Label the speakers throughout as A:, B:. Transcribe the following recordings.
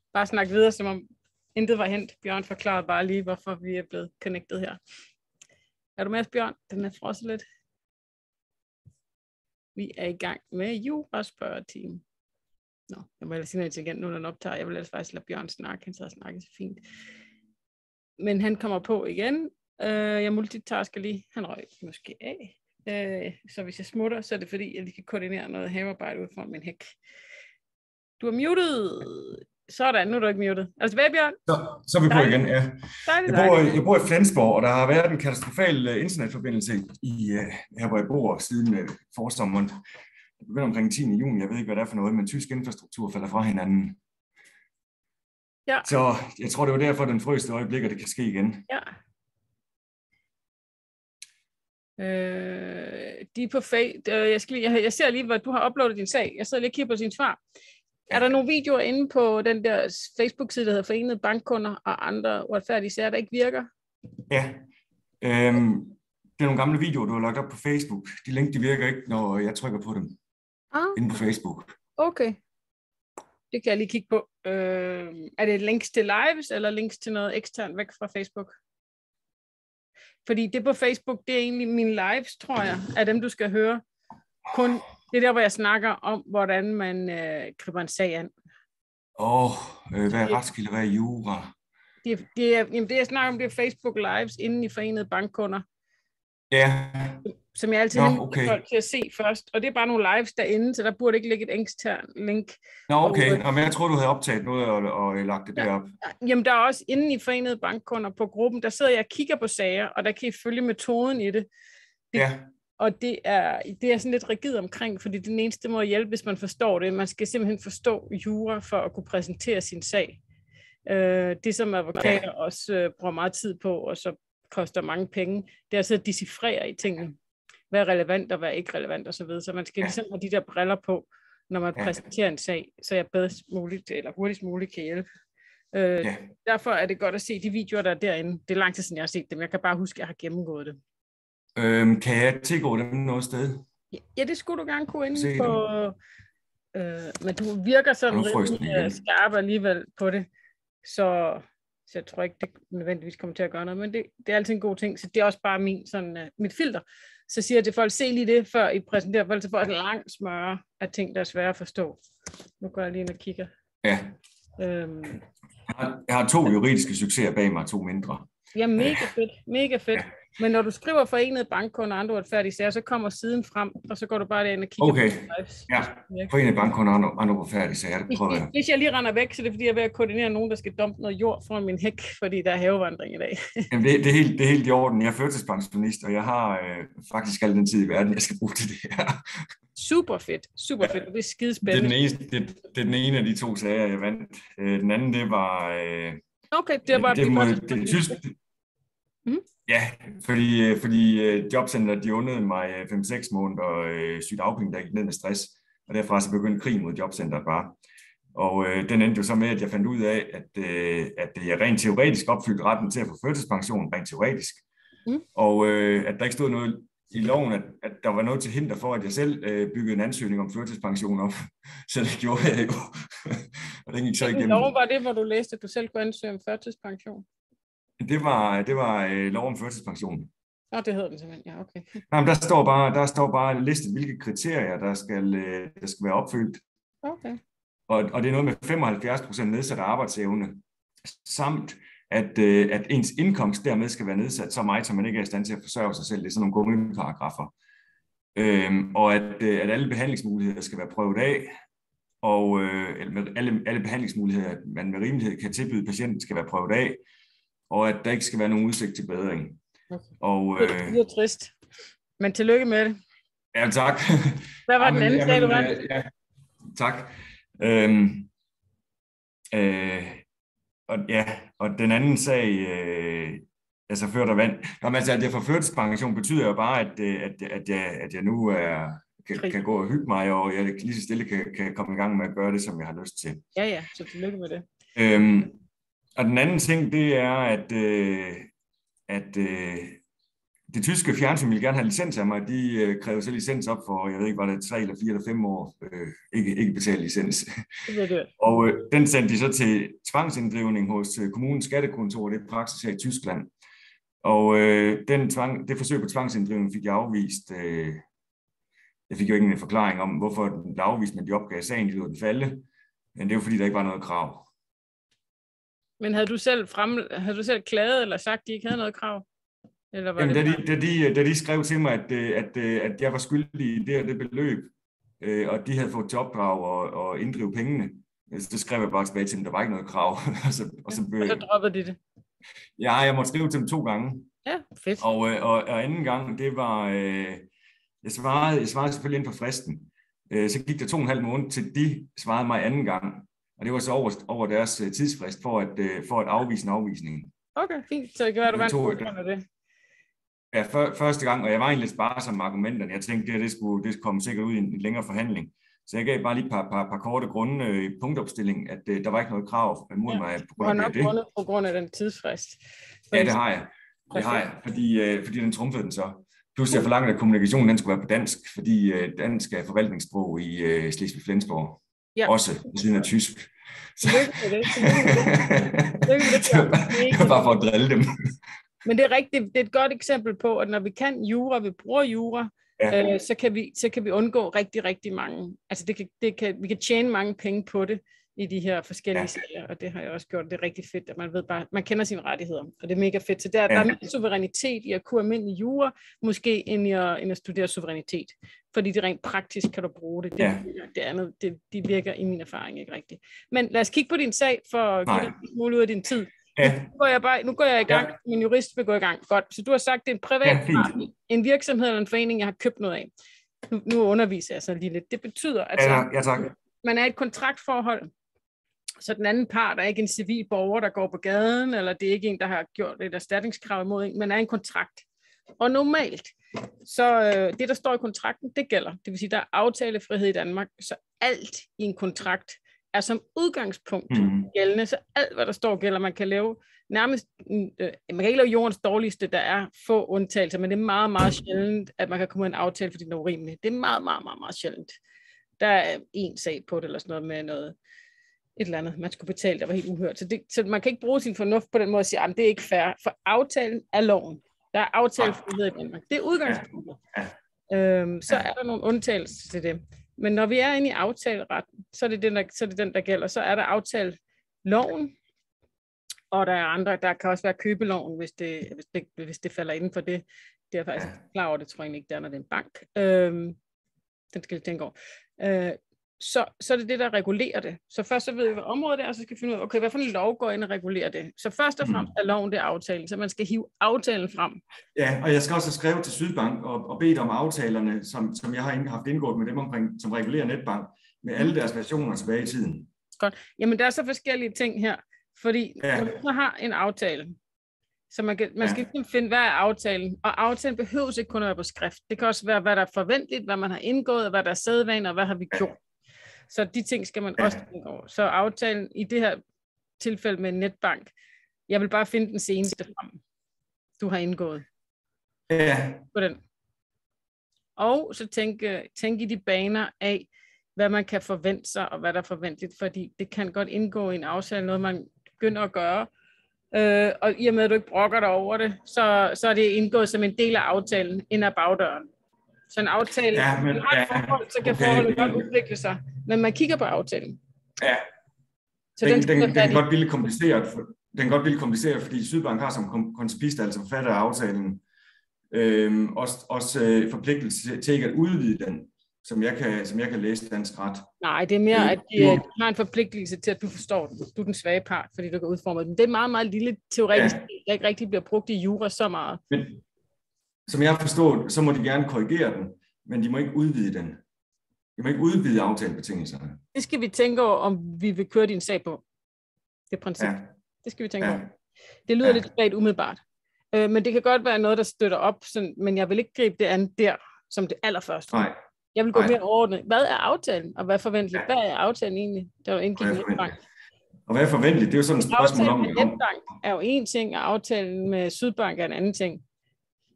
A: bare snakke videre, som om intet var hent. Bjørn forklarede bare lige, hvorfor vi er blevet connected her. Er du med os, Bjørn? Den er frosset lidt. Vi er i gang med juraspørgeteam. Nå, jeg må ellers sige noget intelligent, nu når den optager. Jeg vil ellers faktisk lade Bjørn snakke. Han sidder og snakker så fint. Men han kommer på igen. Jeg multitasker lige. Han røg måske af. Så hvis jeg smutter, så er det fordi, jeg lige kan koordinere noget havearbejde ud foran min hæk. Du er muted. Sådan, nu er du ikke muted. Er du tilbage, Bjørn?
B: Så er vi på igen, ja.
A: Dejligt.
B: Jeg bor i Flensborg, og der har været en katastrofal internetforbindelse her, hvor jeg bor, siden forsommeren. Det begynder omkring 10. juni. Jeg ved ikke, hvad det er for noget, men tysk infrastruktur falder fra hinanden.
A: Ja.
B: Så jeg tror, det var derfor, den frøste øjeblik, og det kan ske igen.
A: Ja. De er på jeg ser lige, hvad du har uploadet din sag. Jeg sidder lige og kigger på sin svar. Ja. Er der nogle videoer inde på den der Facebook-side, der hedder Forenede Bankkunder og andre uretfærdige sager, der ikke virker?
B: Ja. Det er nogle gamle videoer, du har lagt op på Facebook. De link, de virker ikke, når jeg trykker på dem. Inde på Facebook.
A: Okay. Det kan jeg lige kigge på. Er det links til lives, eller links til noget eksternt væk fra Facebook? Fordi det på Facebook, det er egentlig mine lives, tror jeg, af dem, du skal høre. Kun det er der, hvor jeg snakker om, hvordan man griber en sag an.
B: Hvad er retskilde, hvad er jura?
A: Det jeg snakker om, det er Facebook lives inden i Forenede Bankkunder.
B: Ja.
A: Som jeg altid henviser folk til at se først. Og det er bare nogle lives derinde, så der burde ikke ligge et eksternt link.
B: Men jeg tror, du havde optaget noget og lagt det derop.
A: Jamen, der er også inde i Forenede Bankkunder på gruppen, der sidder jeg og kigger på sager, og der kan I følge metoden i det. Og det er sådan lidt rigid omkring, fordi den eneste måde at hjælpe, hvis man forstår det. Man skal simpelthen forstå jura for at kunne præsentere sin sag. Det, som advokater også bruger meget tid på, og så koster mange penge, det er altså at decifrere i tingene. Hvad er relevant og hvad er ikke relevant osv. Så man skal ligesom have de der briller på, når man præsenterer en sag, så jeg bedst muligt eller hurtigst muligt kan hjælpe. Derfor er det godt at se de videoer, der er derinde. Det er lang tid siden, jeg har set dem. Jeg kan bare huske, at jeg har gennemgået det.
B: Kan jeg tilgå dem noget sted?
A: Ja, det skulle du gerne kunne inde på. Men du virker sådan rigtig skarp alligevel på det. Så jeg tror ikke, det nødvendigvis kommer til at gøre noget. Men det er altid en god ting. Så det er også bare mit filter. Så siger jeg til folk, se lige det, før I præsenterer, for ellers får jeg et langt smøre af ting, der er svære at forstå. Nu går jeg lige ind og kigger.
B: Ja. Jeg har 2 juridiske succeser bag mig, 2 mindre.
A: Ja, mega fedt. Ja. Men når du skriver Forenede Bankkunder og andre uretfærdige sager, så kommer siden frem, og så går du bare derind og kigger på lives.
B: Ja, Forenede Bankkunder og andre uretfærdige sager, det prøver jeg.
A: Hvis jeg lige render væk, så er det fordi, jeg er ved at koordinere nogen, der skal dumpe noget jord foran min hæk, fordi der er havevandring i dag.
B: Jamen, det er helt i orden. Jeg er førtidspensionist, og jeg har faktisk al den tid i verden, jeg skal bruge til det her.
A: Super fedt. Det er skidespændende.
B: Det er den ene af de 2 sager, jeg vandt. Den anden, det var...
A: Okay, det var...
B: Det tysk. Ja, fordi jobcenteret, de undede mig 5-6 måneder sygedagpenge, der gik ned med stress, og derfra så begyndte krigen mod jobcenteret bare. Og den endte jo så med, at jeg fandt ud af, at jeg rent teoretisk opfyldte retten til at få førtidspension, rent teoretisk. Og at der ikke stod noget i loven, at der var noget til hinder for, at jeg selv byggede en ansøgning om førtidspension op. Så det gjorde jeg jo. Og den gik så igennem.
A: Lov var det, hvor du læste, at du selv kunne ansøge om førtidspension?
B: Det var lov om førtidspension.
A: Det hedder den simpelthen, ja, okay.
B: Nej, men der står bare listet, hvilke kriterier, der skal være opfyldt.
A: Okay.
B: Og det er noget med 75% nedsat arbejdsevne, samt at ens indkomst dermed skal være nedsat så meget, så man ikke er i stand til at forsørge sig selv. Det er sådan nogle gummiparagraffer. Og at alle behandlingsmuligheder skal være prøvet af, og alle behandlingsmuligheder, man med rimelighed kan tilbyde patienten, skal være prøvet af, og at der ikke skal være nogen udsigt til bedring.
A: Okay. Og, det er trist. Men tillykke med det.
B: Ja, tak.
A: Hvad var den anden sag, du vandt?
B: Ja, tak. Og den anden sag, altså før der vandt. Altså, at jeg får førtidspension betyder jo bare, at jeg nu kan gå og hygge mig, og jeg lige så stille kan komme i gang med at gøre det, som jeg har lyst til.
A: Ja, så tillykke med det.
B: Og den anden ting, det er, at Det tyske fjernsyn ville gerne have licens af mig. De krævede så licens op for, jeg ved ikke, var det 3 eller 4 eller 5 år. Ikke betalt licens. Og den sendte de så til tvangsinddrivning hos kommunens skattekontor. Det er praksis her i Tyskland. Og det forsøg på tvangsinddrivning fik jeg afvist. Jeg fik jo ikke en forklaring om, hvorfor den blev afvist, men de opgav sagen, de lod den falde. Men det var fordi, der ikke var noget krav.
A: Men havde du selv klaget eller sagt, at de ikke havde noget krav? Eller var
B: da de skrev til mig, at jeg var skyldig i det og det beløb, og de havde fået til opdrag og inddrive pengene, så skrev jeg bare tilbage til dem, der var ikke noget krav. og så
A: droppede de det?
B: Ja, jeg måtte skrive til dem 2 gange.
A: Ja, fedt.
B: Og anden gang, det var... Jeg svarede selvfølgelig inden for fristen. Så gik der 2,5 måneder, til de svarede mig anden gang. Og det var så over deres tidsfrist for at afvise en afvisning.
A: Okay, fint. Så det kan være, du var en god af det.
B: Ja, første gang, og jeg var egentlig lidt sparsom med argumenterne. Jeg tænkte, det skulle komme sikkert ud i en længere forhandling. Så jeg gav bare lige et par korte grunde i punktopstillingen, at der var ikke noget krav mod mig på grund af det.
A: På grund af den tidsfrist.
B: Ja, det har jeg. Fordi den trumfede den så. Plus jeg forlangte, at kommunikationen den skulle være på dansk, fordi dansk er forvaltningssprog i Slesvig-Flensborg. Ja. Også ved siden af tysk. Så... Det var bare for at drille dem.
A: Men det er rigtigt. Det er et godt eksempel på, at når vi kan jura, vi bruger jura, så kan vi undgå rigtig, rigtig mange. Altså vi kan tjene mange penge på det i de her forskellige sager, og det har jeg også gjort. Det er rigtig fedt, at man ved bare, man kender sine rettigheder, og det er mega fedt. Så der er mere suverænitet i at kunne almindelig jura, måske end at studere suverænitet. Fordi det rent praktisk kan du bruge det. Det andet, de virker i min erfaring ikke rigtigt. Men lad os kigge på din sag, for at give dig mulighed ud af din tid. Ja. Nu går jeg i gang. Min jurist vil gå i gang. Godt. Så du har sagt, det er en privat en virksomhed eller en forening, jeg har købt noget af. Nu underviser jeg så lige lidt. Det betyder, at man er i et kontraktforhold, så den anden part er ikke en civil borger, der går på gaden, eller det er ikke en, der har gjort et erstatningskrav imod en, men er en kontrakt. Og normalt, så det, der står i kontrakten, det gælder. Det vil sige, der er aftalefrihed i Danmark, så alt i en kontrakt er som udgangspunkt gældende, så alt, hvad der står, gælder. Man kan lave nærmest, man kan ikke lave jordens dårligste, der er få undtagelser, men det er meget, meget sjældent, at man kan komme med en aftale, fordi den er urimelig. Det er meget, meget, meget, meget sjældent. Der er en sag på det, eller sådan noget med noget, et eller andet, man skulle betale, der var helt uhørt. Så man kan ikke bruge sin fornuft på den måde og sige, at det er ikke fair, for aftalen er loven. Der er aftalefrihed i Danmark. Det er udgangspunktet. Så er der nogle undtagelser til det. Men når vi er inde i aftaleretten, så er det den, der gælder. Så er der aftaleloven, og der er andre, der kan også være købeloven, hvis det falder inden for det. Det er jeg faktisk klar over, det tror jeg ikke, der er, når det er en bank. Den skal jeg tænke over. Så er det det, der regulerer det. Så først så ved vi, hvad området er, og så skal vi finde ud af, okay, hvad for en lov går ind og regulerer det. Så først og fremmest er loven det aftalen, så man skal hive aftalen frem.
B: Ja, og jeg skal også skrive til Sydbank og bede om aftalerne, som jeg har haft indgået med dem omkring, som regulerer netbank, med alle deres versioner tilbage i tiden.
A: Godt. Jamen, der er så forskellige ting her, fordi når man har en aftale, så man skal finde, hvad er aftalen, og aftalen behøves ikke kun at være på skrift. Det kan også være, hvad der er forventeligt, hvad man har indgået, og hvad der er sædvane, og hvad har vi gjort. Så de ting skal man også tænke over. Så aftalen i det her tilfælde med en netbank, jeg vil bare finde den seneste frem, du har indgået. På den. Og så tænke i de baner af, hvad man kan forvente sig, og hvad der er forventeligt, fordi det kan godt indgå i en aftale, noget man begynder at gøre. Og i og med, at du ikke brokker dig over det, så er det indgået som en del af aftalen ind ad bagdøren. Så en aftale, så kan forholdet godt udvikle sig. Men man kigger på aftalen.
B: Ja. Så den kan godt blive kompliceret. Den kan godt blive kompliceret, fordi Sydbank har som koncipist, altså forfatter af aftalen, også forpligtelse til ikke at udvide den, som jeg kan læse dansk ret.
A: Nej, det er mere, at de har en forpligtelse til, at du forstår den. Du er den svage part, fordi du kan udforme den. Det er meget, meget lille teoretisk, der ikke rigtig bliver brugt i jura så meget.
B: Men, som jeg har forstået, så må de gerne korrigere den, men de må ikke udvide den. De må ikke udvide aftalebetingelserne.
A: Det skal vi tænke over, om vi vil køre din sag på. Det er princip. Det skal vi tænke over. Det lyder lidt svagt umiddelbart. Men det kan godt være noget, der støtter op, sådan, men jeg vil ikke gribe det an der, som det allerførste.
B: Nej.
A: Jeg vil gå mere overordnet. Hvad er aftalen, og hvad er forventeligt? Hvad er aftalen egentlig? Der er jo indgik netbank.
B: Og hvad er forventeligt? Det er jo sådan et spørgsmål om...
A: Aftalen med netbank er jo en ting, og aftalen med Sydbank er en anden ting.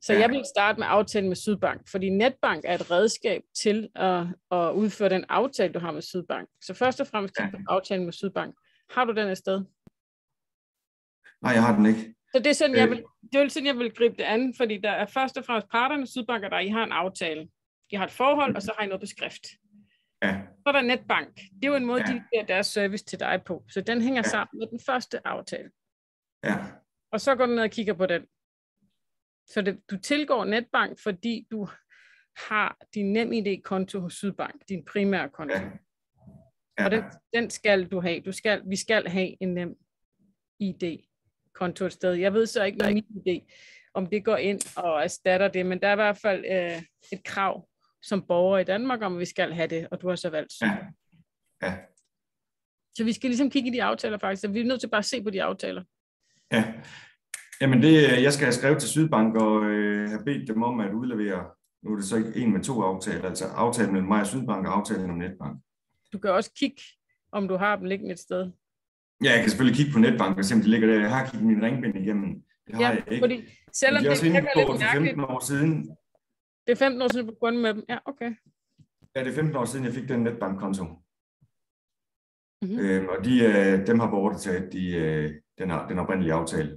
A: Så jeg vil starte med aftalen med Sydbank, fordi netbank er et redskab til at udføre den aftale, du har med Sydbank. Så først og fremmest kig på aftalen med Sydbank. Har du den et sted?
B: Nej, jeg har den ikke.
A: Så det er sådan, jeg vil gribe det an, fordi der er først og fremmest parterne, Sydbank og der, I har en aftale. I har et forhold, og så har I noget på skrift.
B: Ja.
A: Så er der netbank. Det er jo en måde, de giver deres service til dig på. Så den hænger sammen med den første aftale.
B: Ja.
A: Og så går du ned og kigger på den. Så du tilgår netbank, fordi du har din NemID-konto hos Sydbank, din primære konto.
B: Ja. Ja.
A: Og den skal du have. Vi skal have en NemID-konto et sted. Jeg ved så ikke med MitID, om det går ind og erstatter det, men der er i hvert fald et krav som borger i Danmark, om vi skal have det, og du har så valgt Sydbank.
B: Ja.
A: Så vi skal ligesom kigge i de aftaler faktisk, så vi er nødt til bare at se på de aftaler.
B: Ja. Jamen jeg skal have skrevet til Sydbank og have bedt dem om at udlevere, nu er det så ikke en med 2 aftaler, altså aftalen mellem mig og Sydbank og aftalen om netbank.
A: Du kan også kigge, om du har dem liggende et sted.
B: Ja, jeg kan selvfølgelig kigge på netbank og se, om de ligger der. Jeg har kigget min ringbind igennem. Det har jeg ikke.
A: Fordi selvom
B: det er også inde på for 15
A: mærkeligt,
B: år siden.
A: Det er 15 år siden, du begyndte med dem? Ja, okay.
B: Ja, det er 15 år siden, jeg fik den netbankkonto.
A: Mm-hmm.
B: Og dem har borgertaget den oprindelige aftale.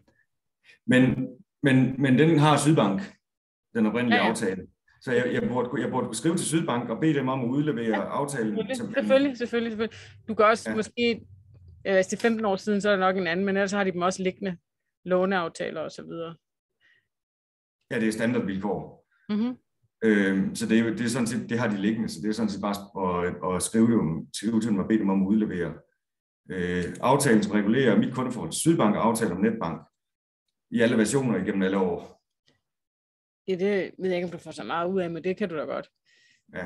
B: Men den har Sydbank, den oprindelige aftale. Så jeg burde kunne skrive til Sydbank og bede dem om at udlevere aftalen.
A: Selvfølgelig. Du kan også måske, hvis det er 15 år siden, så er det nok en anden, men ellers har de dem også liggende låneaftaler og så videre.
B: Ja, det er standardvilkår.
A: Mm-hmm.
B: Så det er sådan set, det har de liggende, så det er sådan set bare at skrive til dem og bede dem om at udlevere aftalen, som regulerer mit kundeforhold til Sydbank og aftale om netbank i alle versioner igennem alle år.
A: Ja, det ved jeg ikke, om du får så meget ud af, men det kan du da godt.
B: Ja.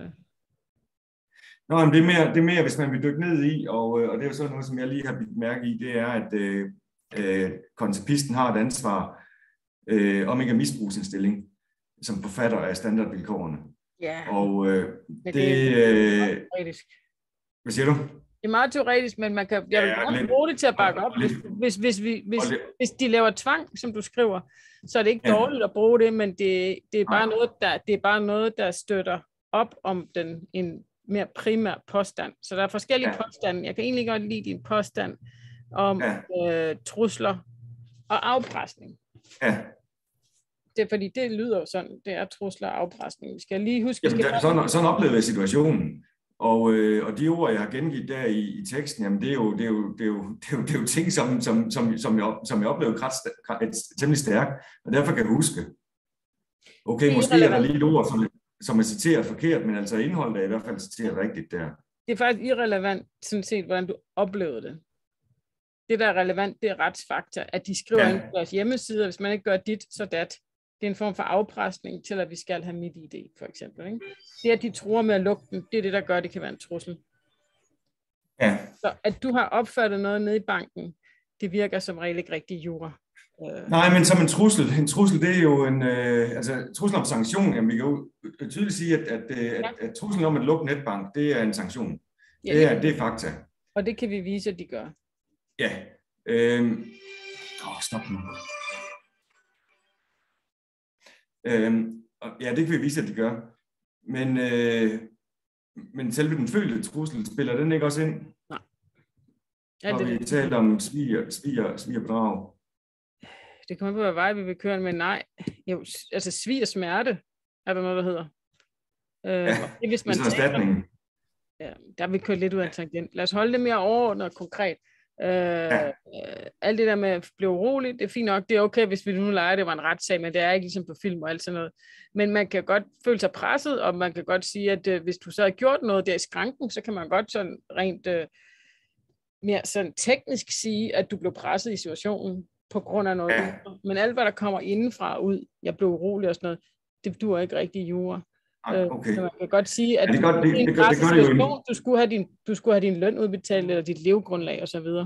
B: Nå, men det er mere, hvis man vil dykke ned i, og det er jo sådan noget, som jeg lige har bidt mærke i, det er, at koncepisten har et ansvar om ikke at misbruge sin stilling som forfatter af standardvilkårene.
A: Ja,
B: og
A: det er teoretisk.
B: Hvad siger du?
A: Det er meget teoretisk, men jeg vil godt bruge det til at bakke op. Hvis de laver tvang, som du skriver, så er det ikke dårligt at bruge det, men det er bare noget, der støtter op om en mere primær påstand. Så der er forskellige påstande. Jeg kan egentlig godt lide din påstand om trusler og afpresning.
B: Ja.
A: Det er fordi, det lyder jo sådan, det er trusler og afpresning. Vi skal lige huske...
B: Sådan oplevede jeg situationen. Og de ord, jeg har gengivet der i teksten, jamen det er jo ting, som jeg oplevede temmelig stærkt, og derfor kan jeg huske. Okay, måske er der lige et ord, som er citeret forkert, men altså indholdet er i hvert fald citeret rigtigt der.
A: Det er faktisk irrelevant, sådan set, hvordan du oplevede det. Det, der er relevant, det er retsfakta, at de skriver ind på deres hjemmesider, hvis man ikke gør dit, så dat. Det er en form for afpresning til, at vi skal have MitID, for eksempel. Ikke? Det, at de truer med at lukke den, det er det, der gør, at det kan være en trussel.
B: Ja.
A: Så at du har opfattet noget nede i banken, det virker som regel ikke rigtig jura.
B: Nej, men som en trussel. En trussel, det er jo en... trussel om sanktion, jamen vi kan jo tydeligt sige, at truslen om at lukke netbank, det er en sanktion. Ja, det er fakta.
A: Og det kan vi vise, at de gør.
B: Ja. Stop nu. Ja, det kan vi vise, at de gør. Men selve den følte trussel, spiller den ikke også ind?
A: Nej.
B: Når vi taler om svigerbedrag.
A: Det kommer på, hvad vej vi vil køre, men nej. Jo, altså svigersmerte er der noget, der hedder.
B: Det, hvis man erstatningen.
A: Ja, der vil køre lidt ud af en tangent. Lad os holde det mere overordnet og konkret. Alt det der med at blive urolig, det er fint nok, det er okay, hvis vi nu leger, det var en retssag, men det er ikke ligesom på film og alt sådan noget. Men man kan godt føle sig presset, og man kan godt sige, at hvis du så har gjort noget der i skranken, så kan man godt sådan rent mere sådan teknisk sige, at du blev presset i situationen på grund af noget. Men alt, hvad der kommer indenfra og ud, jeg blev urolig og sådan noget, det duer ikke rigtig i jura.
B: Okay.
A: Så man kan godt sige, at du skulle have din løn udbetalt, eller dit levegrundlag og så videre.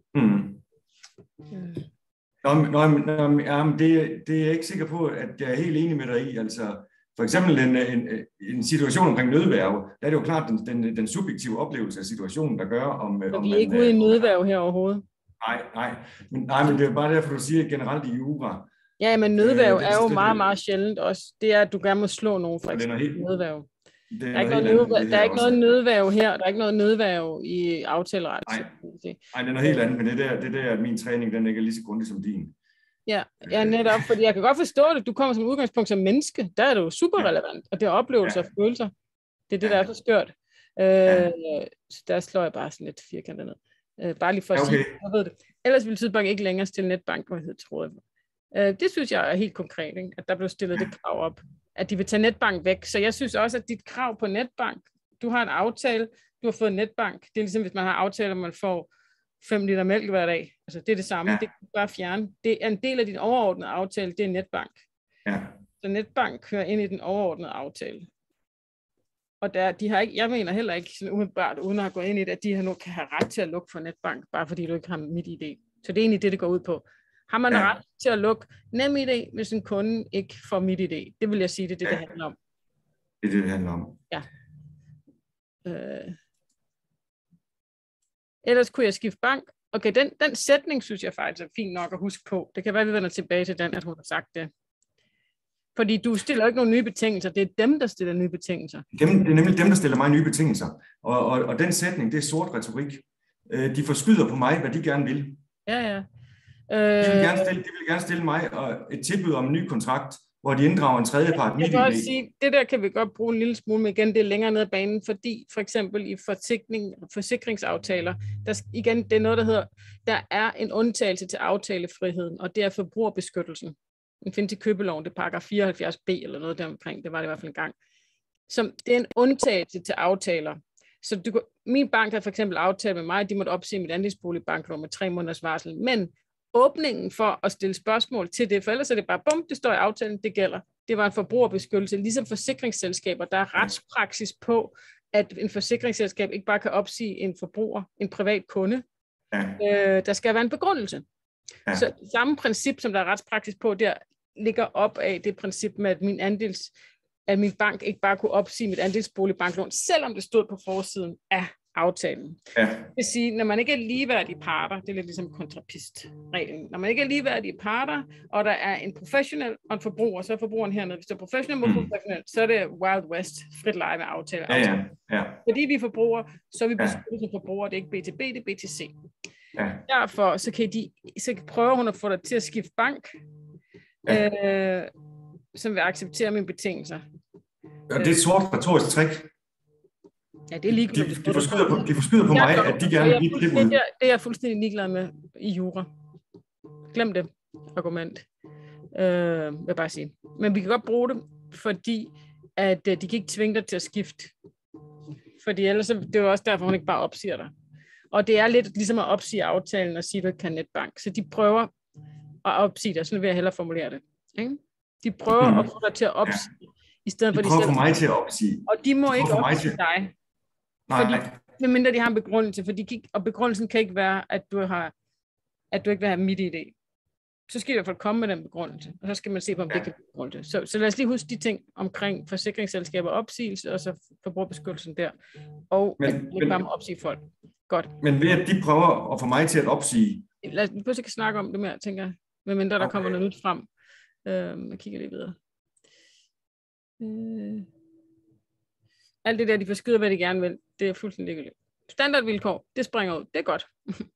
B: Det er jeg ikke sikker på, at jeg er helt enig med dig i. Altså, for eksempel en situation omkring nødværge, der er det jo klart den subjektive oplevelse af situationen, der gør om...
A: Så vi er ikke ude i nødværge her overhovedet.
B: Nej, men det er bare derfor, du siger generelt i jura,
A: Ja, men nødværv er jo meget, meget sjældent også. Det er, at du gerne må slå nogen, for eksempel nødværv. Der er ikke noget nødværv her, der er ikke noget nødværv i aftaleret.
B: Nej, det er noget helt andet, men det der at min træning, den ikke er lige så grundig som din.
A: Ja, netop, fordi jeg kan godt forstå det. Du kommer som udgangspunkt som menneske, der er det jo super relevant, og det er oplevelser og følelser. Det er det, der er så skørt. Så der slår jeg bare sådan lidt firkantet ned. Bare lige for at sige, jeg ved det. Ellers ville Sydbank ikke længere stille netbank, tror jeg. Det synes jeg er helt konkret, ikke? At der blev stillet det krav op, at de vil tage netbank væk. Så jeg synes også, at dit krav på netbank, du har en aftale, du har fået en netbank. Det er ligesom, hvis man har aftale, at man får 5 liter mælk hver dag. Altså, det er det samme. Det kan du bare fjerne. Det er en del af din overordnede aftale, det er netbank. Ja. Så netbank hører ind i den overordnede aftale. Og de har ikke, jeg mener heller ikke sådan umiddelbart, uden at have gået ind i det, at de nu kan have ret til at lukke for netbank, bare fordi du ikke har MitID. Så det er egentlig det går ud på. Har man ret til at lukke NemID, hvis en kunde ikke får MitID? Det vil jeg sige, det er det handler om.
B: Det er det handler om.
A: Ja. Ellers kunne jeg skifte bank. Okay, den sætning synes jeg faktisk er fint nok at huske på. Det kan være, at vi vender tilbage til den, at hun har sagt det. Fordi du stiller ikke nogen nye betingelser. Det er dem, der stiller nye betingelser.
B: Det er nemlig dem, der stiller mig nye betingelser. Og den sætning, det er sort retorik. De forskyder på mig, hvad de gerne vil.
A: Ja.
B: De vil gerne stille mig et tilbud om en ny kontrakt, hvor de inddrager en tredjepart.
A: Jeg kan også sige, det der kan vi godt bruge en lille smule, men igen, det er længere ned ad banen, fordi for eksempel i forsikringsaftaler, det er noget, der hedder, der er en undtagelse til aftalefriheden, og det er forbrugerbeskyttelsen. Den findes i købeloven, det er paragraf 74b eller noget deromkring, det var det i hvert fald en gang. Så det er en undtagelse til aftaler. Så min bank har for eksempel aftalt med mig, at de måtte opsige mit andelsboligbanklån med 3 måneders varsel, men åbningen for at stille spørgsmål til det, for ellers er det bare, bum, det står i aftalen, det gælder. Det var en forbrugerbeskyttelse, ligesom forsikringsselskaber, der er retspraksis på, at en forsikringsselskab ikke bare kan opsige en forbruger, en privat kunde. Der skal være en begrundelse. Så samme princip, som der er retspraksis på, der ligger op af det princip med, at min bank ikke bare kunne opsige mit andelsboligbanklån, selvom det stod på forsiden af aftalen. Det vil sige, når man ikke er ligeværdige parter, det er lidt ligesom kontrapistreglen, når man ikke er ligeværdige parter, og der er en professionel og en forbruger, så er forbrugeren hernede. Hvis der er professionel mod professionel, så er det Wild West, frit leje med aftaler. Fordi vi er forbrugere, så er vi beskyttet som forbrugere, det er ikke BTB, det er BTC. Derfor så prøver hun at få dig til at skifte bank, som vil acceptere mine betingelser.
B: Og det er et sort retorisk trick.
A: Ja, det er ligegyldigt.
B: De forskyder på mig, at de gerne vil give tilbud.
A: Det er jeg fuldstændig ligeglad med i jura. Glem det argument, vil jeg bare sige. Men vi kan godt bruge det, fordi at de kan ikke tvinge dig til at skifte. Fordi ellers det er jo også derfor, hun ikke bare opsiger dig. Og det er lidt ligesom at opsige aftalen og sige, at du ikke kan netbank. Så de prøver at opsige dig. Sådan vil jeg hellere formulere det. Ikke? De prøver at få dig til at opsige. I stedet for
B: de prøver at få mig til at opsige.
A: Og de må ikke opsige dig.
B: Nej.
A: Medmindre de har en begrundelse, og begrundelsen kan ikke være, at du ikke vil have MitID. Så skal i hvert fald komme med den begrundelse, og så skal man se på, om det kan blive begrundelse. Så lad os lige huske de ting omkring forsikringsselskaber og opsigelse, og så forbrugerbeskyttelsen der, og ikke bare med opsige folk. Godt.
B: Men ved at de prøver at få mig til at opsige...
A: Lad os pludselig snakke om det mere, tænker jeg, medmindre der kommer noget nyt frem. Jeg kigger lige videre. Alt det der, de forskyder, hvad de gerne vil, det er fuldstændig ligegyldigt. Standardvilkår, det springer ud. Det er godt.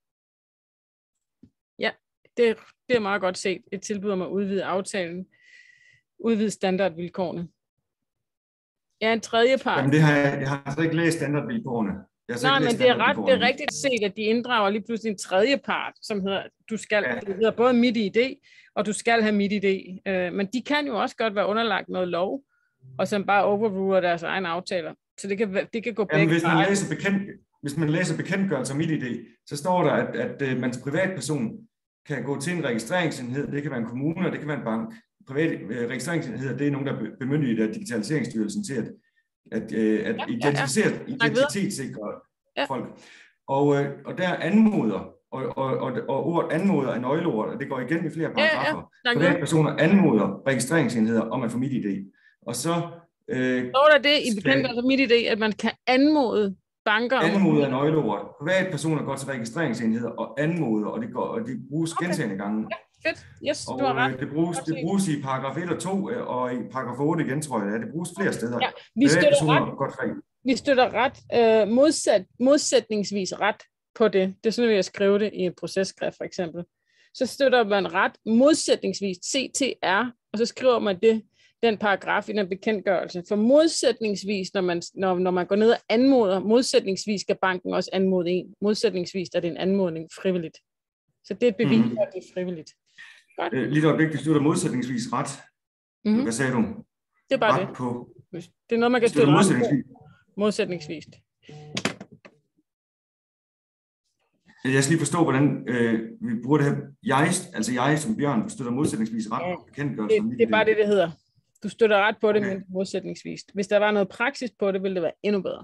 A: Ja, det er meget godt set. Et tilbud om at udvide aftalen. Udvide standardvilkårene. Ja, en tredje part.
B: Jamen, jeg har altså ikke læst standardvilkårene.
A: Nej, men det er rigtigt set, at de inddrager lige pludselig en tredje part, som hedder, det hedder både MitID, og du skal have MitID. Men de kan jo også godt være underlagt noget lov, og som bare overruler deres egne aftaler. Så det kan gå begge
B: veje. Hvis man læser bekendtgørelse om MitID, så står der, at man som privatperson kan gå til en registreringsenhed. Det kan være en kommune, det kan være en bank. Private registreringsenheder, det er nogen, der bemyndiger af Digitaliseringsstyrelsen til at identitetssikre folk. Og der anmoder, og ordet anmoder er nøgleord, og det går igen i flere paragrafer. Privatpersoner anmoder registreringsenheder om at få MitID. Og så
A: står der det i bekendtgørelsen om MitID, at man kan anmode banker om...
B: Anmoder nøgleord. Privatpersoner går til registreringsenheder og anmoder, og det bruges gentagne gange.
A: Fedt. Yes, du har ret.
B: Det bruges i paragraf 1 og 2, og i paragraf 8 igen, tror jeg. Det bruges flere steder.
A: Ja, vi støtter ret modsætningsvis ret på det. Det er sådan, at jeg skriver det i en processkrift, for eksempel. Så støtter man ret modsætningsvis CTR, og så skriver man den paragraf i den bekendtgørelse. For modsætningsvis, når man går ned og anmoder, modsætningsvis skal banken også anmode en. Modsætningsvis er det en anmodning frivilligt. Så det er et bevis for, at det er frivilligt.
B: Lidt øjeblik, det støtter modsætningsvis ret. Hvad sagde du?
A: Det er bare
B: ret på.
A: Det er noget, man kan støtte modsætningsvis.
B: Jeg skal lige forstå, hvordan vi bruger det her. Jeg som Bjørn støtter modsætningsvis ret på bekendtgørelsen.
A: Det er bare det hedder. Du støtter ret på det, men modsætningsvis. Hvis der var noget praksis på det, ville det være endnu bedre.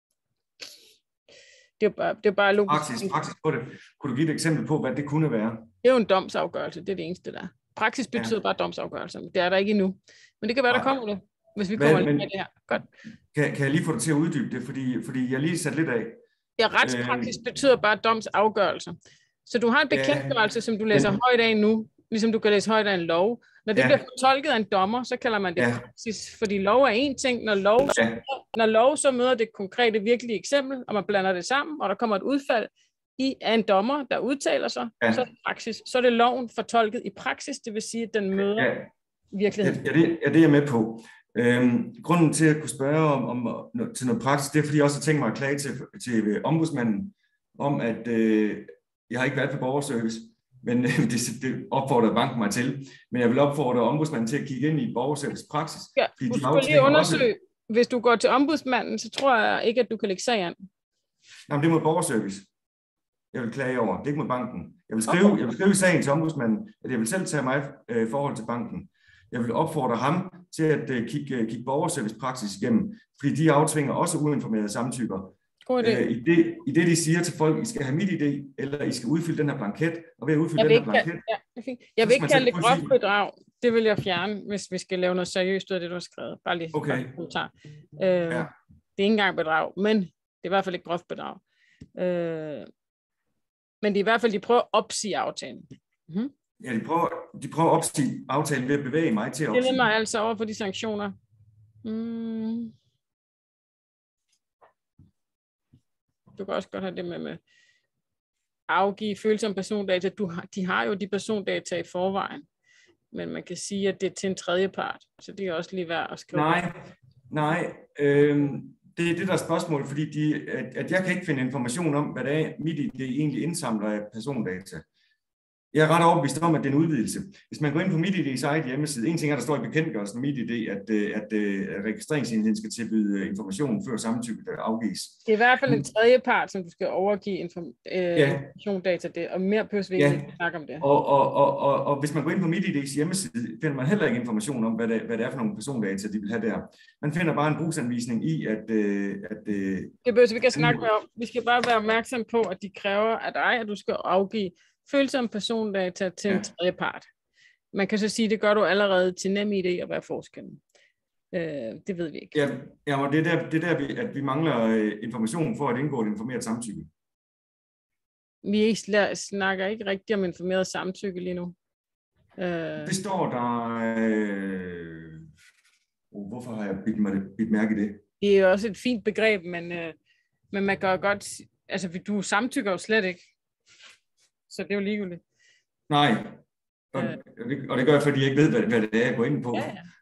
A: Det er bare logisk.
B: Praksis på det. Kunne du give et eksempel på, hvad det kunne være?
A: Det er jo en domsafgørelse. Det er det eneste, der. Praksis betyder bare domsafgørelse. Det er der ikke endnu. Men det kan være, der kommer det, hvis vi kommer lidt med det her. Godt.
B: Kan jeg lige få dig til at uddybe det, fordi jeg lige sat lidt af.
A: Ja, retspraksis betyder bare domsafgørelse. Så du har en bekendtgørelse, som du læser højt af nu, ligesom du kan læse højt af en lov. Når det bliver fortolket af en dommer, så kalder man det praksis, fordi lov er en ting. Når lov så møder det konkrete virkelige eksempel, og man blander det sammen, og der kommer et udfald af en dommer, der udtaler sig, så er det praksis. Så er det loven fortolket i praksis, det vil sige, at den møder virkeligheden.
B: Ja, det er jeg med på. Grunden til at kunne spørge til noget praksis, det er, fordi jeg også har tænkt mig at klage til ombudsmanden om, at jeg har ikke været på borgerservice, men det opfordrer banken mig til. Men jeg vil opfordre ombudsmanden til at kigge ind i borgerservice praksis.
A: Ja, du skal lige undersøge. Hvis du går til ombudsmanden, så tror jeg ikke, at du kan lægge sag an.
B: Nej, men det er mod borgerservice. Jeg vil klage over. Det er ikke mod banken. Jeg vil skrive sagen til ombudsmanden, at jeg vil selv tage mig forhold til banken. Jeg vil opfordre ham til at kigge borgerservice-praksis igennem, fordi de aftvinger også uinformerede samtykker. I det, de siger til folk, I skal have MitID, eller I skal udfylde den her blanket, og ved at udfylde den her blanket...
A: Jeg vil ikke kalde det groft bedrag. Det vil jeg fjerne, hvis vi skal lave noget seriøst ud af det, du har skrevet. Bare lige kommentar. Det er ikke engang bedrag, men det er i hvert fald ikke groft bedrag. Men det er i hvert fald, de prøver at opsige aftalen.
B: Ja, de prøver at opsige aftalen ved at bevæge mig til at opsige.
A: Det er mig altså over for de sanktioner. Du kan også godt have det med afgive følsomme persondata. De har jo de persondata i forvejen, men man kan sige, at det er til en tredje part, så det er også lige værd at skrive.
B: Nej. Det er det, der er spørgsmålet, fordi at jeg kan ikke finde information om, hvad det er, MitID egentlig indsamler af persondata. Jeg er ret overbevist om, at det er en udvidelse. Hvis man går ind på MitID's eget hjemmeside, en ting er, der står i bekendtgørelsen om MitID, at registreringsenheden skal tilbyde information før samtykke der afgives.
A: Det er i hvert fald en tredje part, som du skal overgive informationdata til, og mere pøsvig snakke om det.
B: Og hvis man går ind på MitID's hjemmeside, finder man heller ikke information om, hvad det er for nogle persondata, de vil have der. Man finder bare en brugsanvisning i, at...
A: Det behøver vi kan snakke med om. Vi skal bare være opmærksom på, at de kræver af dig, at du skal afgive følsomme persondata til en tredje part. Man kan så sige, at det gør du allerede til NemID og hvad er forskellen. Det ved vi ikke.
B: Ja, og det er der, at vi mangler information for at indgå et informeret samtykke.
A: Vi snakker ikke rigtigt om informeret samtykke lige nu.
B: Det står der... Hvorfor har jeg bidt mærke i det?
A: Det er jo også et fint begreb, men man kan godt... Altså, du samtykker jo slet ikke. Så det er jo ligegyldigt.
B: Nej, og det gør jeg, fordi jeg ikke ved, hvad det er, jeg går ind på.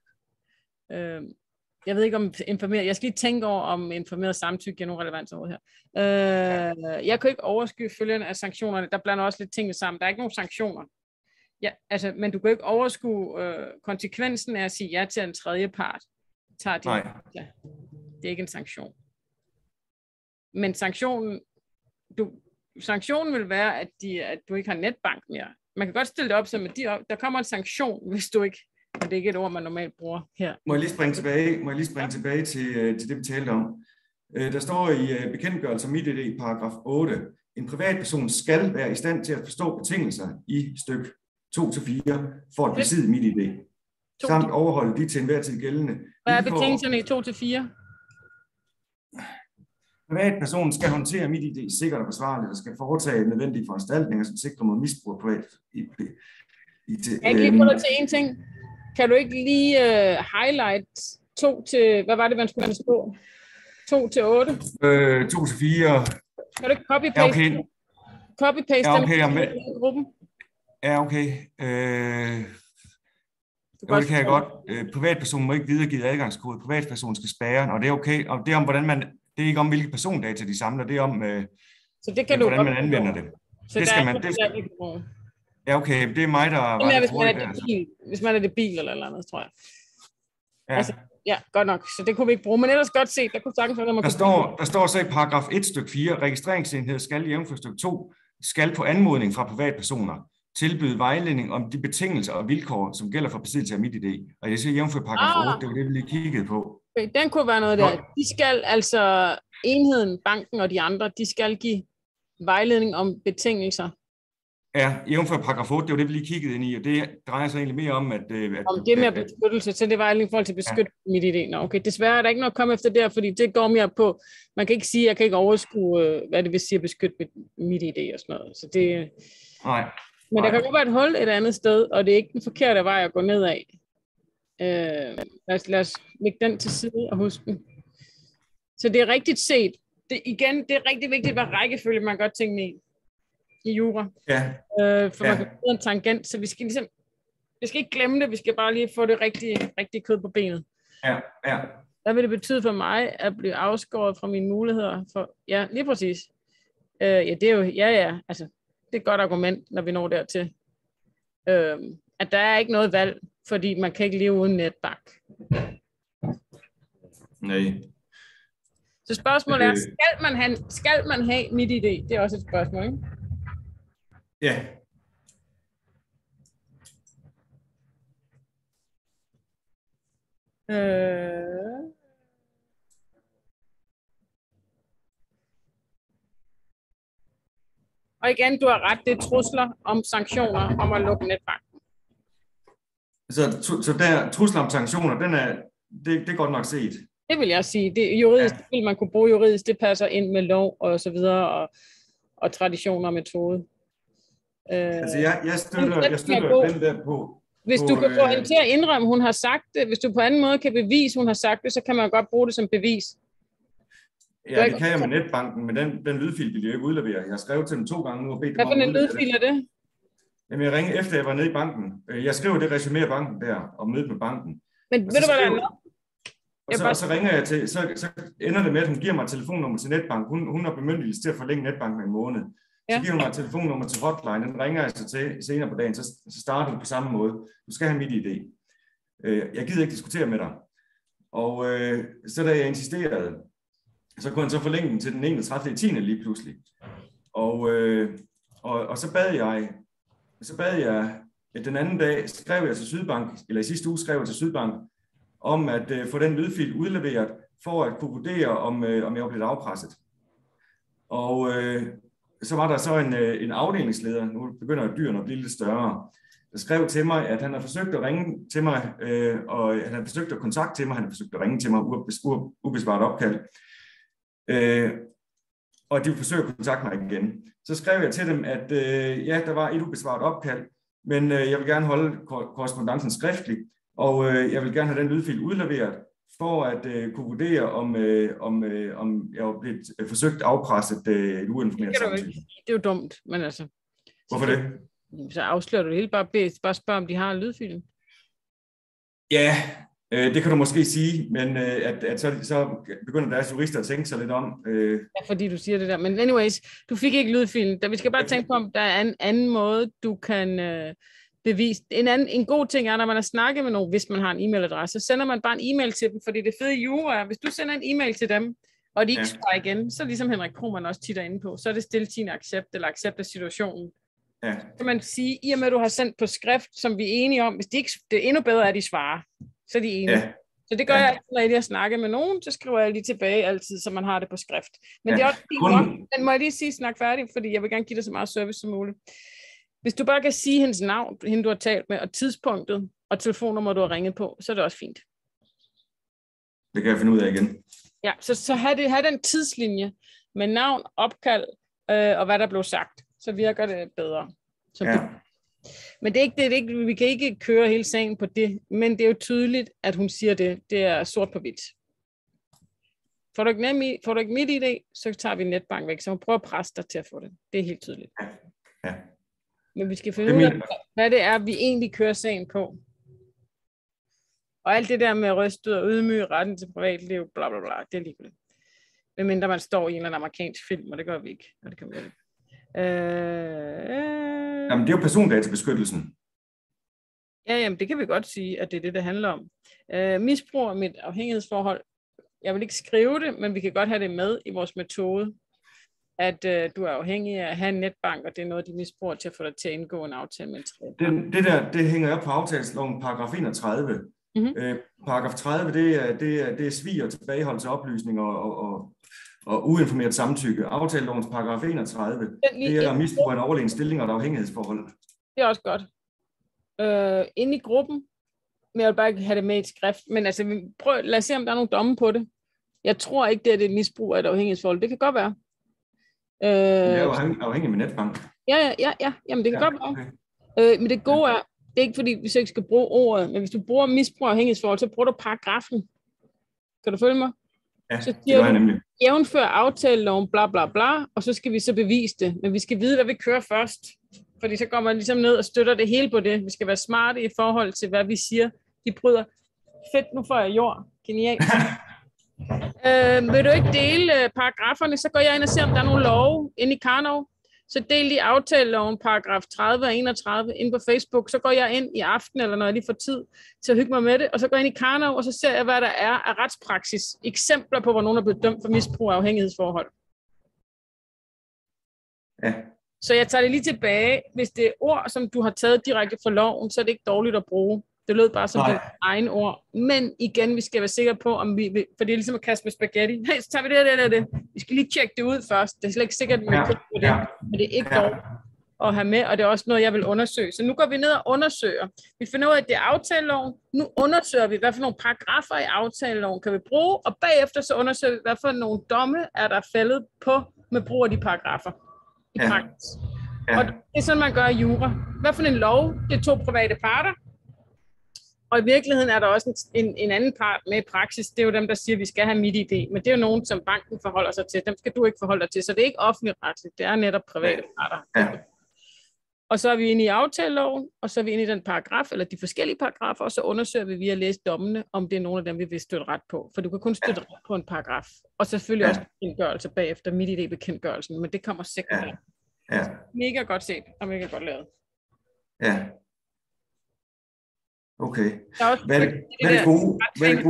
A: Jeg ved ikke om informeret. Jeg skal lige tænke over, om informeret samtykke giver nogen relevans over her. Jeg kan ikke overskue følgende af sanktionerne. Der blander også lidt ting sammen. Der er ikke nogen sanktioner. Ja, altså, men du kan ikke overskue konsekvensen af at sige ja til en tredje part. Nej. Ja, det er ikke en sanktion. Men sanktionen vil være, at du ikke har netbank mere. Man kan godt stille det op som, at der kommer en sanktion, hvis du ikke... Og det er ikke et ord, man normalt bruger her.
B: Må jeg lige springe tilbage til det, vi talte om. Der står i bekendtgørelse om MitID, paragraf 8, en privatperson skal være i stand til at forstå betingelser i stykke 2-4 for at besidde MitID, samt overholde de til enhver tid gældende.
A: Hvad er betingelserne i 2-4?
B: Privatpersonen skal håndtere MitID sikkert og forsvarligt og skal foretage nødvendige foranstaltninger, som sikrer mod misbrug af privat
A: Jeg kan lige få dig til en ting. Kan du ikke lige highlight 2 til, hvad var det, man skulle stå? 2 til 8?
B: 2 til 4.
A: Kan du ikke copy-paste?
B: Ja, okay.
A: Copy-paste
B: ja,
A: i gruppen?
B: Ja, okay. Jo, det kan jeg godt. Privatpersonen må ikke videregive adgangskode. Privatpersonen skal spærre, og det er okay. Og det er om, det er ikke om, hvilke persondata de samler, det er om,
A: så det kan du
B: hvordan man anvender det.
A: Så
B: det skal man. Ja, okay. Det er mig, der var
A: hvis man er debil eller andet, tror jeg.
B: Ja.
A: Altså, ja, godt nok. Så det kunne vi ikke bruge. Men ellers godt set, der kunne sagtens være noget,
B: der står så i paragraf 1 stykke 4, registreringsenhed skal jævnfør stykke 2, skal på anmodning fra privatpersoner tilbyde vejledning om de betingelser og vilkår, som gælder for besiddelse af MitID. Og jeg siger jævnfør paragraf 8, det var det, vi lige kiggede på.
A: Okay, den kunne være noget der. De skal altså, enheden, banken og de andre, de skal give vejledning om betingelser.
B: Ja, jævnfør paragraf 8, det var det, vi lige kiggede ind i, og det drejer sig egentlig mere om, at
A: om det med beskyttelse, så det var i forhold til beskytte MitID. Nå, okay, desværre er der ikke noget at komme efter der, fordi det går mere på, man kan ikke sige, jeg kan ikke overskue, hvad det vil sige at beskytte MitID og sådan noget. Så det,
B: nej.
A: Men der kan godt være et hul et andet sted, og det er ikke den forkerte vej at gå ned af. Lad os lægge den til side og huske den. Så det er rigtigt set. Det er rigtig vigtigt, hvad rækkefølge man gør tingene i jura.
B: Ja.
A: For man kan få en tangent, så vi skal ikke glemme det, vi skal bare lige få det rigtige kød på benet.
B: Ja.
A: Hvad vil det betyde for mig at blive afskåret fra mine muligheder? Ja, lige præcis. Ja, det er jo, altså, det er et godt argument, når vi når dertil. At der er ikke noget valg, fordi man kan ikke leve uden netbank.
B: Nej.
A: Så spørgsmålet er, skal man have MitID? Det er også et spørgsmål, ikke?
B: Ja.
A: Og igen, du har ret, det er trusler om sanktioner om at lukke netbanken.
B: Så der trusler om sanktioner, det er godt nok set.
A: Det vil jeg sige. Det juridisk, vil man kunne bruge juridisk, det passer ind med lov og så videre, og traditioner og metode.
B: Altså jeg støtter den der på.
A: Hvis du kan få hende til at indrømme, hun har sagt det, hvis du på anden måde kan bevise, hun har sagt det, så kan man godt bruge det som bevis.
B: Ja, det kan jeg med netbanken, men den lydfil vil jeg ikke udlevere. Jeg har skrevet til dem 2 gange nu og bedt dem
A: om at udlevere det. Hvad for en lydfil er det?
B: Jamen, jeg ringede efter, jeg var nede i banken. Jeg skrev det resumé af banken der, og mødet med banken.
A: Men ved du, hvad der er
B: og så ringer jeg til, så ender det med, at hun giver mig et telefonnummer til netbank. Hun har bemyndigelse til at forlænge netbanken med en måned. Så giver hun mig et telefonnummer til hotline, den ringer jeg så til senere på dagen, så starter det på samme måde. Du skal have MitID. Jeg gider ikke diskutere med dig. Og så da jeg insisterede, så kunne han så forlænge den til den 31.10. lige pludselig. Og så bad jeg, at den anden dag skrev jeg til Sydbank, eller i sidste uge skrev jeg til Sydbank, om at få den lydfil udleveret, for at kunne vurdere, om jeg var blevet afpresset. Og så var der så en afdelingsleder, nu begynder dyrene at blive lidt større, der skrev til mig, at han har forsøgt at ringe til mig, og han har forsøgt at kontakte til mig, han har forsøgt at ringe til mig, ubesvaret opkald. Og de forsøger at kontakte mig igen. Så skrev jeg til dem, at der var et ubesvaret opkald, men jeg vil gerne holde korrespondancen skriftlig, og jeg vil gerne have den lydfil udleveret, for at kunne vurdere, om jeg var blevet forsøgt afpresset et uinformeret samtykke.
A: Det er jo dumt, men altså...
B: Hvorfor det?
A: Så afslører du det hele, bare spørg, om de har en lydfil.
B: Ja, det kan du måske sige, men at så begynder deres jurister at tænke sig lidt om.
A: Ja, fordi du siger det der. Men anyways, du fik ikke lydfilen. Vi skal bare tænke på, om der er en anden måde, du kan bevise. En god ting er, når man har snakket med nogen, hvis man har en e-mailadresse, så sender man bare en e-mail til dem, fordi det fede jura er, hvis du sender en e-mail til dem, og de ikke svarer igen, så ligesom Henrik Krohmann også titter inde på, så er det stiltiende accept eller accept af situationen.
B: Ja.
A: Så kan man sige, i og med at du har sendt på skrift, som vi er enige om, hvis de ikke, det er endnu bedre, at de svarer. Så er de enige. Ja. Så det gør jeg altid, når jeg har snakket med nogen, så skriver jeg lige tilbage altid, så man har det på skrift. Men det er også fint nok. Den må jeg lige sige snak færdig, fordi jeg vil gerne give dig så meget service som muligt. Hvis du bare kan sige hendes navn, hende du har talt med, og tidspunktet, og telefonnummer, du har ringet på, så er det også fint.
B: Det kan jeg finde ud af igen.
A: Ja, så have den tidslinje med navn, opkald og hvad der blev sagt. Så virker det bedre. Men det er ikke, vi kan ikke køre hele sagen på det, men det er jo tydeligt, at hun siger det. Det er sort på hvidt. Får du ikke mit idé, så tager vi netbank væk, så hun prøver at presse dig til at få det. Det er helt tydeligt.
B: Ja.
A: Men vi skal finde ud af, hvad det er, vi egentlig kører sagen på. Og alt det der med rystet og ydmyge retten til privatliv, bla bla bla, det er ligegyldigt. Medmindre man står i en eller anden amerikansk film, og det gør vi ikke. Og det kan vi ikke.
B: Jamen, det er jo persondatabeskyttelsen.
A: Ja, jamen, det kan vi godt sige, at det er det handler om. Misbrug af mit afhængighedsforhold. Jeg vil ikke skrive det, men vi kan godt have det med i vores metode, at du er afhængig af at have en netbank, og det er noget, de misbruger til at få dig til at indgå en aftale med en tredje.
B: Det hænger op på aftaleloven paragraf 31. Paragraf 30, det er svig og tilbageholdelse af oplysninger og uinformeret samtykke. Aftalelovens paragraf 31, det er misbrug af en overlegen stilling og et afhængighedsforhold.
A: Det er også godt. Inde i gruppen, men jeg vil bare ikke have det med i et skrift, men altså, lad os se, om der er nogle domme på det. Jeg tror ikke, det er et misbrug af et afhængighedsforhold. Det kan godt være.
B: Det er jo afhængig med netbank.
A: Ja, jamen det kan godt være. Okay. Men det gode er, det er ikke fordi, vi så ikke skal bruge ordet, men hvis du bruger misbrug af afhængighedsforhold, så bruger du paragrafen. Kan du følge mig?
B: Ja,
A: så siger du, nemlig. Jævnfør aftaleloven, bla bla bla, og så skal vi så bevise det. Men vi skal vide, hvad vi kører først. Fordi så går man ligesom ned og støtter det hele på det. Vi skal være smarte i forhold til, hvad vi siger. De bryder. Fedt, nu får jeg jord. Genialt. Vil du ikke dele paragraferne, så går jeg ind og ser, om der er nogle love inde i Karnov. Så del i aftaleloven, paragraf 30 og 31, inde på Facebook. Så går jeg ind i aften, eller når jeg lige får tid til at hygge mig med det. Og så går jeg ind i Karnov, og så ser jeg, hvad der er af retspraksis. Eksempler på, hvor nogen er blevet dømt for misbrug af afhængighedsforhold.
B: Ja.
A: Så jeg tager det lige tilbage. Hvis det er ord, som du har taget direkte fra loven, så er det ikke dårligt at bruge. Det lød bare som dit egen ord. Men igen, vi skal være sikre på, om vi vil, for det er ligesom at kaste med spaghetti. Hey, så tager vi det. Vi skal lige tjekke det ud først. Det er slet ikke sikkert, at vi kan på det. Men det er ikke dårligt at have med, og det er også noget, jeg vil undersøge. Så nu går vi ned og undersøger. Vi finder ud af, at det er aftaleloven. Nu undersøger vi, hvad for nogle paragrafer i aftaleloven kan vi bruge, og bagefter så undersøger vi, hvad for nogle domme er der faldet på med brug af de paragrafer i praksis. Ja. Og det er sådan, man gør i jura. Hvad for en lov? Det er to private parter. Og i virkeligheden er der også en anden part med i praksis. Det er jo dem, der siger, at vi skal have MitID. Men det er jo nogen, som banken forholder sig til. Dem skal du ikke forholde dig til. Så det er ikke offentligt retligt. Det er netop private parter. Ja. Og så er vi inde i aftaleloven, og så er vi inde i den paragraf, eller de forskellige paragrafer, og så undersøger vi via at læse dommene, om det er nogle af dem, vi vil støtte ret på. For du kan kun støtte ret på en paragraf. Og selvfølgelig også bekendtgørelse bagefter, MitID-bekendtgørelsen, men det kommer sekundært.
B: Ja.
A: Mega godt set, og mega godt lavet.
B: Ja. Okay. Hvad er det gode? Hvad er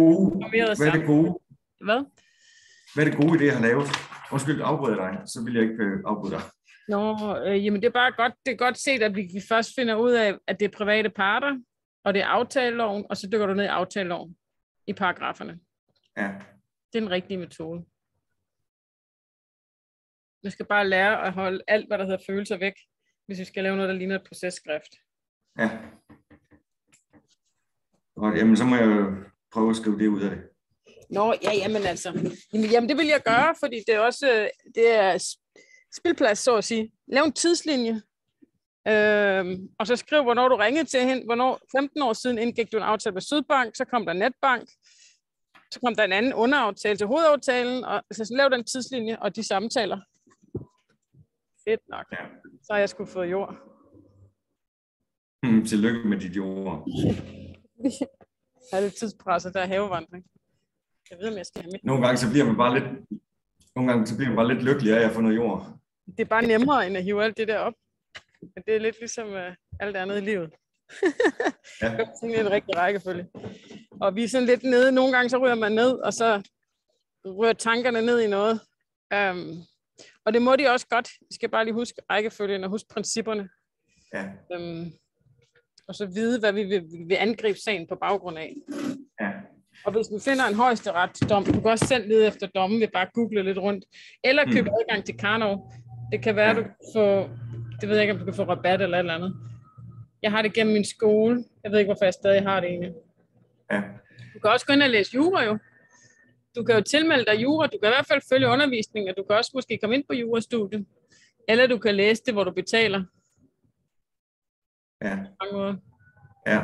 B: det gode i det, jeg har lavet? Undskyld, afbryder dig, så vil jeg ikke afbryde dig.
A: Jamen det er bare godt, det er godt set, at vi først finder ud af, at det er private parter, og det er aftaleloven, og så dykker du ned i aftaleloven i paragraferne.
B: Ja.
A: Det er den rigtige metode. Vi skal bare lære at holde alt, hvad der hedder følelser væk, hvis vi skal lave noget, der ligner et processkrift.
B: Ja. Og jamen, så må jeg jo prøve at skrive det ud af det.
A: Jamen altså. Jamen det vil jeg gøre, fordi det er også det er spilplads, så at sige. Lav en tidslinje, og så skriv, hvornår du ringede til hende, hvornår 15 år siden indgik du en aftale med Sydbank, så kom der netbank, så kom der en anden underaftale til hovedaftalen, og så lav den tidslinje og de samtaler. Fedt nok. Ja. Så har jeg sgu fået jord.
B: Tillykke med dit jord.
A: Der er lidt tidspresset, der er havevandring. Jeg ved, om jeg skal have mit.
B: Nogle gange så bliver man bare lidt lykkelig af at få noget jord.
A: Det er bare nemmere, end at hive alt det der op. Men det er lidt ligesom alt andet i livet. Ja. Det er en rigtig rækkefølge. Og vi er sådan lidt nede. Nogle gange så ryger man ned, og så rører tankerne ned i noget. Og det må de også godt. Vi skal bare lige huske rækkefølgen og huske principperne.
B: Ja.
A: Og så vide, hvad vi vil angribe sagen på baggrund af.
B: Ja.
A: Og hvis vi finder en højesteretsdom, du kan også selv lede efter dommen, ved bare google lidt rundt, eller købe adgang til Karnov. Det kan være, du kan få, det ved jeg ikke, om du kan få rabat eller et eller andet. Jeg har det gennem min skole. Jeg ved ikke, hvorfor jeg stadig har det egentlig.
B: Ja.
A: Du kan også gå ind og læse jura jo. Du kan jo tilmelde dig jura. Du kan i hvert fald følge undervisningen, og du kan også måske komme ind på jurastudiet. Eller du kan læse det, hvor du betaler.
B: Ja.
A: Ja.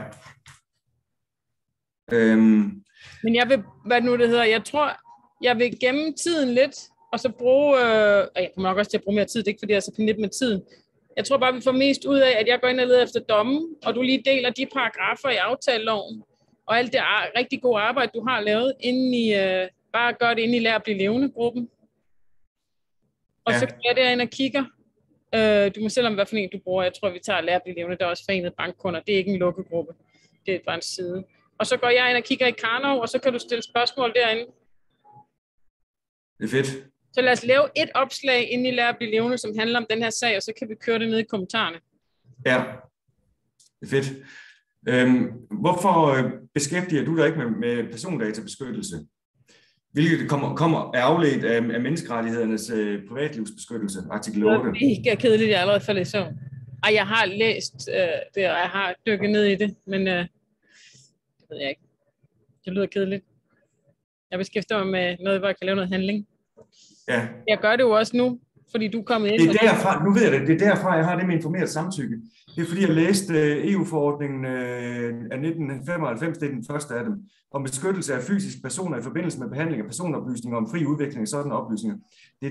A: Men jeg vil, hvad nu det hedder, jeg tror, jeg vil gemme tiden lidt, og så bruge, jeg kommer nok også til at bruge mere tid, det er ikke fordi jeg er så pinligt med tiden. Jeg tror bare, vi får mest ud af, at jeg går ind og leder efter dommen, og du lige deler de paragrafer i aftaleloven, og alt det rigtig gode arbejde, du har lavet, inden i, bare gør det, inden I lærer at blive levende gruppen. Og så går jeg derind og kigger. Du må selv om, hvad for en du bruger. Jeg tror, vi tager at lære at blive levende. Der er også forenede bankkunder. Det er ikke en lukkegruppe. Det er bare en side. Og så går jeg ind og kigger i Karnov, og så kan du stille spørgsmål derinde.
B: Det er fedt.
A: Så lad os lave et opslag, inden I lærer at blive levende, som handler om den her sag, og så kan vi køre det ned i kommentarerne.
B: Ja, det er fedt. Hvorfor beskæftiger du dig ikke med persondatabeskyttelse? Hvilket kommer afledt af menneskerettighedernes privatlivsbeskyttelse, artikel 8.
A: Det er mega kedeligt, jeg allerede faldet i søvn. Og jeg har læst det, og jeg har dykket ned i det, men det ved jeg ikke. Det lyder kedeligt. Jeg beskæftiger mig med noget, hvor jeg kan lave noget handling.
B: Ja.
A: Jeg gør det jo også nu, fordi du er kommet ind.
B: Det er derfra, nu ved jeg det, det er derfra, jeg har det med informeret samtykke. Det er fordi, jeg læste EU-forordningen af 1995, det er den første af dem, om beskyttelse af fysiske personer i forbindelse med behandling af personoplysninger om fri udvikling af sådan oplysninger. Det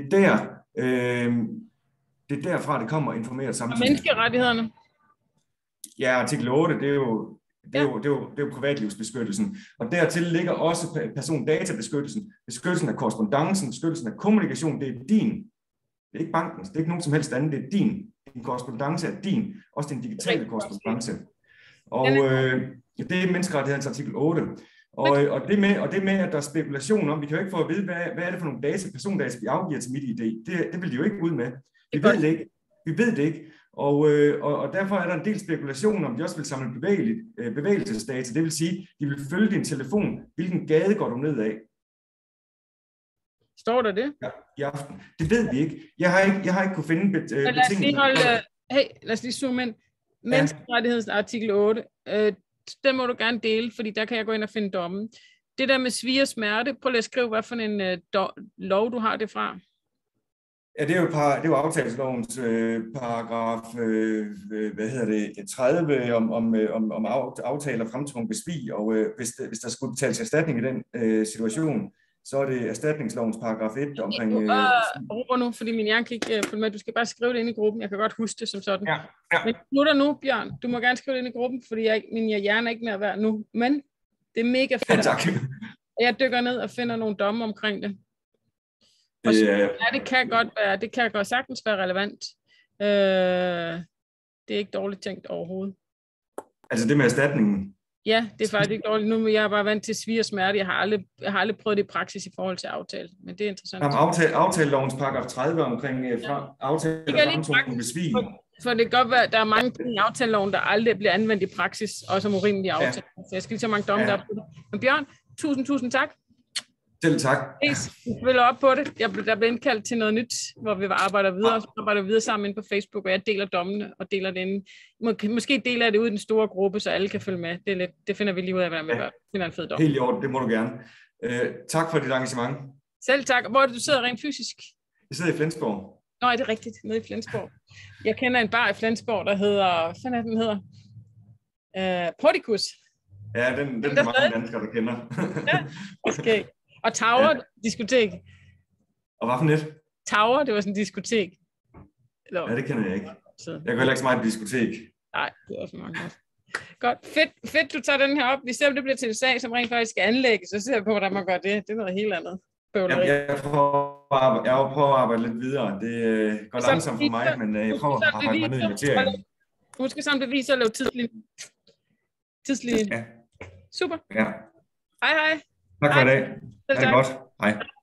B: er derfra, det kommer informeret samtykke.
A: Og menneskerettighederne?
B: Ja, artikel 8, det er jo privatlivsbeskyttelsen. Og dertil ligger også persondatabeskyttelsen, beskyttelsen af korrespondancen, beskyttelsen af kommunikation, det er din. Det er ikke bankens, det er ikke nogen som helst anden, det er din. Din korrespondance er din, også din digitale korrespondance. Og det er menneskerettighedens artikel 8. Og det med, at der er spekulation om, vi kan jo ikke få at vide, hvad er det for nogle persondata, vi afgiver til MitID. Det vil de jo ikke ud med. Vi ved det ikke. Og derfor er der en del spekulation om, de også vil samle bevægelsesdata. Det vil sige, de vil følge din telefon. Hvilken gade går du ned af?
A: Står der det?
B: Ja, i aften. Det ved vi ikke. Jeg har ikke kunne finde
A: betingelser. Lad os lige zoome ind. Menneskerettighedens artikel 8. Den må du gerne dele, fordi der kan jeg gå ind og finde dommen. Det der med svie og smerte, prøv lige at skrive, hvad for en lov du har det fra.
B: Ja, det er jo aftalelovens paragraf 30 om aftaler fremtvunget ved svig, og hvis der skulle betales erstatning i den situation, så er det erstatningslovens paragraf 1 omkring...
A: Råber nu, fordi min hjerne kan ikke følge med. Du skal bare skrive det ind i gruppen. Jeg kan godt huske det som sådan.
B: Ja.
A: Men nu, Bjørn. Du må gerne skrive det ind i gruppen, fordi min hjerne er ikke mere værd nu. Men det er mega fedt.
B: Ja, tak.
A: Jeg dykker ned og finder nogle domme omkring det. Det kan godt sagtens være relevant. Det er ikke dårligt tænkt overhovedet.
B: Altså det med erstatningen?
A: Ja, det er faktisk ikke dårligt. Nu er jeg bare vant til svie og smerte. Jeg har aldrig prøvet det i praksis i forhold til aftale, men det er interessant.
B: Aftalelovens paragraf 30 omkring aftaler fremtvunget ved svig.
A: For det kan godt være, at der er mange ting i aftaleloven, der aldrig bliver anvendt i praksis, også som urimelige aftaler. Så jeg skal lige så mange domme der på det. Men Bjørn, tusind tak.
B: Selv tak.
A: Vi følger op på det. Der blev indkaldt til noget nyt, hvor vi arbejder videre, så arbejder videre sammen inde på Facebook, og jeg deler dommene og deler det inde. Måske deler jeg det ud i den store gruppe, så alle kan følge med. Det finder vi lige ud af, hvordan vi gør. Det finder en fed dom.
B: Helt i orden, det må du gerne. Tak for dit engagement.
A: Selv tak. Hvor er det, du sidder rent fysisk?
B: Jeg sidder i Flensborg.
A: Nå, er det rigtigt? Nede i Flensborg. Jeg kender en bar i Flensborg, der hedder... Hvad fanden er den hedder? Porticus.
B: Ja, den er mange danskere, der kender.
A: Ja, okay. Og Tower diskotek.
B: Og hvad for net?
A: Tower, det var sådan en diskotek.
B: Ja, det kender jeg ikke. Jeg går heller ikke så meget på diskotek.
A: Nej, det er også meget godt. Godt. Fedt, du tager den her op. Vi ser, om det bliver til en sag, som rent faktisk skal anlægges, så ser vi på, hvordan man gør det. Det er noget helt andet.
B: Jeg prøver at arbejde lidt videre. Det går langsomt for mig, men jeg prøver at arbejde mig ned i materien.
A: Du skal sammen bevise at lave tidslinje.
B: Ja.
A: Super.
B: Ja.
A: Hej.
B: Tak for i dag. Ha' det godt. Hej.